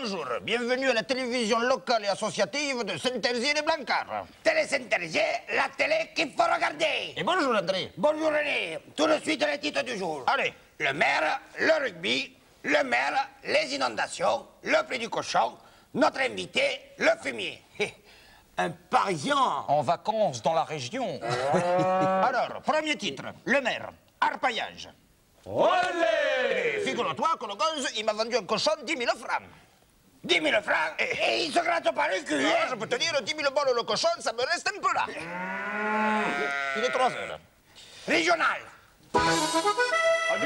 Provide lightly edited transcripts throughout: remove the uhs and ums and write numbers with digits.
bonjour. Bienvenue à la télévision locale et associative de Saint-Herzier et Blancard. Télé Saint-Herzier, la télé qu'il faut regarder. Et bonjour André. Bonjour René. Tout de suite les titres du jour. Allez. Le maire, le rugby, le maire, les inondations, le prix du cochon, notre invité, le fumier. Un Parisien. En vacances dans la région. Alors, premier titre, le maire, harpaillage. Olé! Figure-toi que le gosse, il m'a vendu un cochon 10 000 francs. 10 000 francs et il se gratte pas le cul. Alors, Hein? je peux te dire, 10 000 balles le cochon, ça me reste un peu là. Il est 3 heures. Régional. Adieu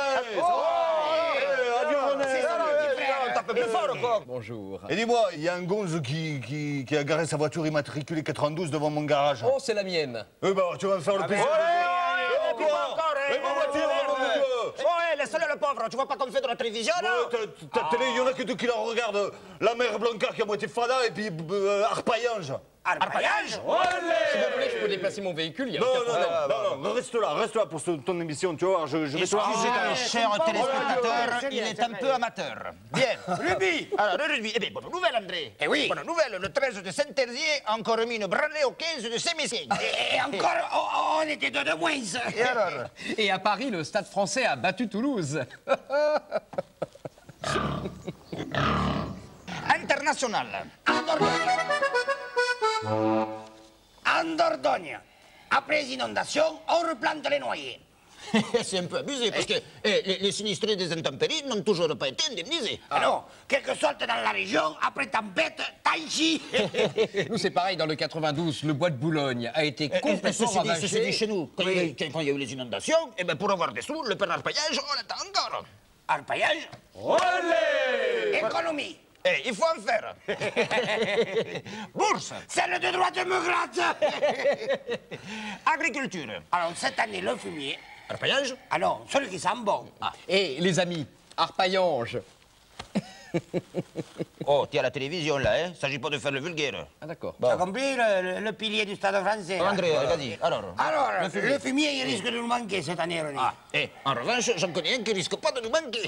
René! C'est ça, mon petit frère. Tape plus fort, quoi. Bonjour. Et dis-moi, il y a un gonze qui a garé sa voiture immatriculée 92 devant mon garage. Oh, c'est la mienne. Tu vas me faire le plaisir. Allez, toi encore, Mais ma voiture, Ouais, laisse-le le pauvre, tu vois pas qu'on fait de la télévision, là? Ta télé, il y en a que deux qui la regardent. La mère Blanca qui est à moitié fada et puis Harpaillange. Arpaillage. Si vous voulez, je peux déplacer mon véhicule, il n'y a aucun problème. Non, reste là pour ton émission, tu vois. Je vais te Excusez-moi, cher téléspectateur, il est un peu amateur. Bien. Rugby. Alors, le rugby. Eh bien, bonne nouvelle, André. Eh oui. Bonne nouvelle, le 13 de Saint-Herzier a encore remis une branlée au 15 de Sémessigne. Et encore, on était deux de moins. Et alors? Et à Paris, le Stade français a battu Toulouse. International. En Dordogne. Après les inondations, on replante les noyers. C'est un peu abusé, parce que les sinistrés des intempéries n'ont toujours pas été indemnisés. Alors, quelque sorte dans la région, après tempête, Taïchi. Nous, c'est pareil, dans le 92, le bois de Boulogne a été complètement ravagé. Ceci dit, chez nous, quand il y a eu les inondations, eh ben, pour avoir des sous, le père d'arpaillage, on l'attend encore. Arpaillage. Olé! Économie. Eh, il faut en faire. Bourse. Celle de droite me gratte. Agriculture. Alors, cette année, le fumier. Arpaillage. Ah non, celui qui sent bon. Et les amis, Harpaillange. Oh, t'es à la télévision, là, hein? S'agit pas de faire le vulgaire. Ah, d'accord. Tu as compris le pilier du stade français? là? André, vas-y, alors. Alors, le fumier, il risque de nous manquer cette année, René. En revanche, j'en connais un qui risque pas de nous manquer.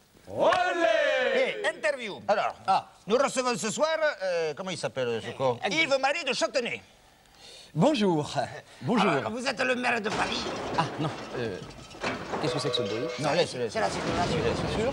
Olé! Interview. Alors, nous recevons ce soir, comment il s'appelle, ce con? Yves-Marie de Châtenay. Bonjour. Bonjour. Alors, vous êtes le maire de Paris. Ah, non. Qu'est-ce que c'est que ce bruit? Non, laisse. C'est la circulation.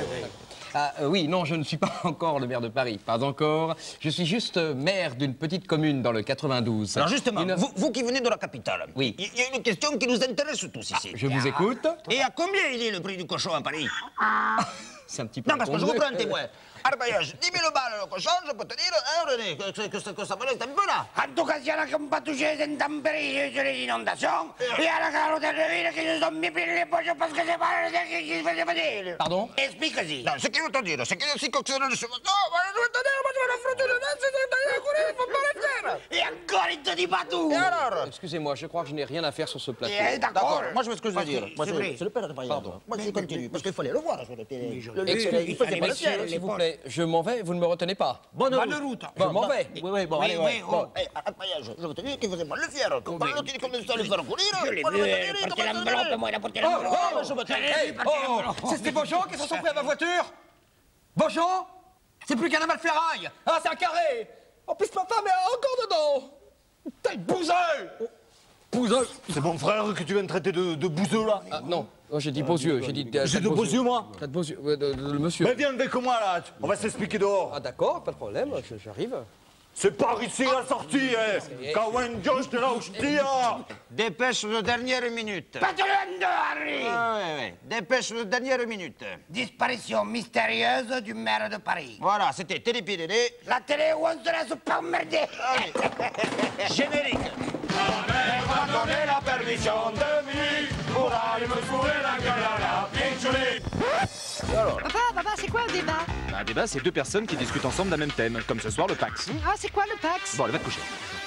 Oui, non, je ne suis pas encore le maire de Paris, pas encore. Je suis juste maire d'une petite commune dans le 92. Alors justement, vous qui venez de la capitale, Oui. il y a une question qui nous intéresse tous ici. Je vous écoute. Et à combien il est le prix du cochon à Paris? C'est un petit peu... Non, parce que je vous prends un témoin. Arpaillage, 10 000 balles le cochon, je peux te dire, hein, René, que ça me reste un peu là. En tout cas, il y en a qui n'ont pas touché les intempéries sur les inondations. Il y a la carotère de ville qui nous ont mis plein les poches parce que c'est pas le qui se faisait venir. Pardon? Explique-y. Non, ce qu'il veut te dire, c'est que si coctionne le cheval... Non, je veux te dire, moi, je vais la frotter le nez, il faut pas le faire. Et encore, il te dit pas tout. Et alors? Excusez-moi, je crois que je n'ai rien à faire sur ce plateau. D'accord. Moi, je sais ce que je veux dire. Moi, C'est vrai. c'est le père de Pardon. Moi, je continue, parce qu'il fallait le voir sur la télé. Excusez, Il faisait pas le messieurs, fier. s'il vous plaît, je m'en vais, vous ne me retenez pas. Bonne route. Je m'en vais. Oui, bon, Oui, allez, oui, ouais. oh. Bon, Arpaillage, je veux te dire qu'il faisait mal le fier. Quand l'autre, il commence à le faire courir. Je l'ai moi, vu, je veux te dire, il porter commence à l'enveloppe, le- moi, il a porté l'enveloppe. je veux te dire. Hey, C'est ces Beaujean qui se sont pris à ma voiture? Beaujean? C'est plus qu'un amas de ferraille. Ah, c'est un carré. En plus, papa, mais encore dedans. T'as le bouseux. Bouseux? C'est mon frère que tu viens de traiter de bouseux, là. Ah, non, oh, j'ai dit beaux yeux, j'ai dit... J'ai de beaux yeux, moi. T'as de beaux yeux, le monsieur. Mais viens avec moi, là. On va s'expliquer dehors. Ah, d'accord, pas de problème, j'arrive. C'est par ici la sortie, hein. Quand un Josh de là où je tire. Dépêche de dernière minute. Patron de Harry. Ouais. Dépêche de dernière minute. Disparition mystérieuse du maire de Paris. Voilà, c'était Télépidédé. La télé où on se laisse pas emmerder. Générique. m'a donné la permission de nuit pour aller me fourrer la gueule à la pinchouli. Papa, c'est quoi un débat? Un débat, c'est deux personnes qui discutent ensemble d'un même thème, comme ce soir le Pax. Ah, c'est quoi le Pax? Bon, allez, va te coucher.